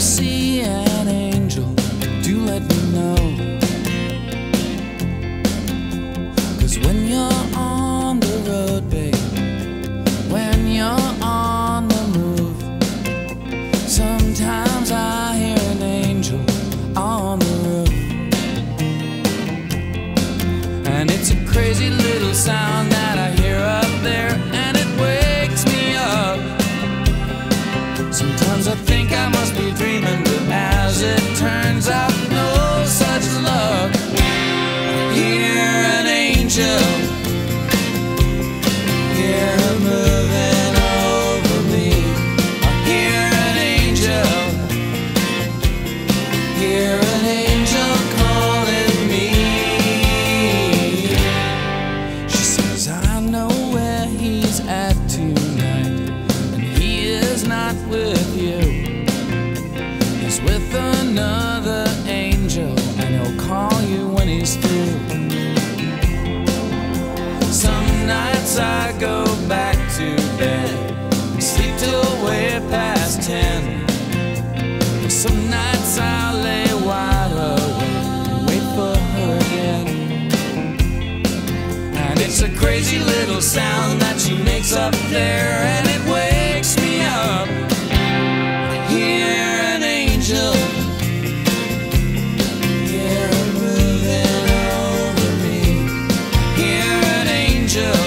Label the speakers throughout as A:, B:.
A: see an angel, do let me know. 'Cause when you're on the road, babe, when you're on the move, sometimes I hear an angel on the roof. And it's a crazy little sound that I hear up there, and it wakes me up. Sometimes I think I must be dreaming, but as it turns out, no such luck. I hear an angel, hear her moving over me. I hear an angel, hear an angel calling me. She says, I know where he's at tonight, and he is not with you. He's with another angel, and he'll call you when he's through. Some nights I go back to bed and sleep till way past 10. Some nights I lay wide awake and wait for her again. And it's a crazy little sound that she makes up there, and it wakes me up. I hear an angel, hear her moving over me. Hear an angel,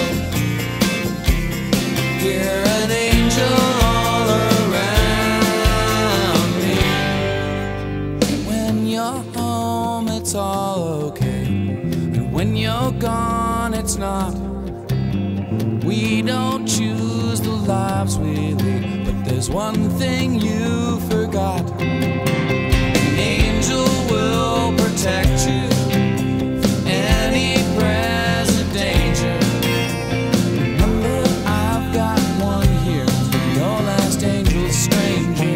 A: hear an angel all around me. When you're home, it's all okay, and when you're gone, it's not. We don't choose the lives we lead, but there's one thing you forgot. An angel will protect you from any present danger. Remember, I've got one here, your last angel's stranger.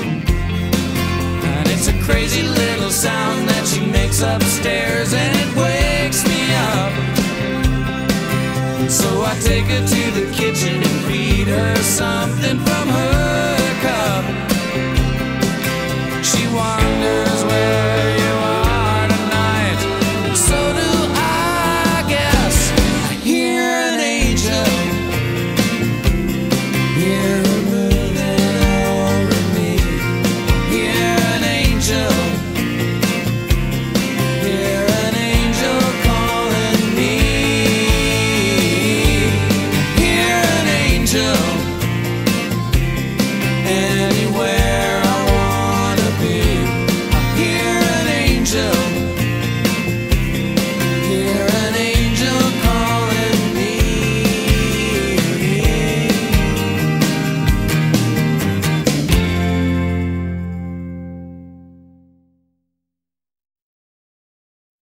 A: And it's a crazy little sound that she makes upstairs, and it wakes me up. So I take her to the kitchen and feed her something from her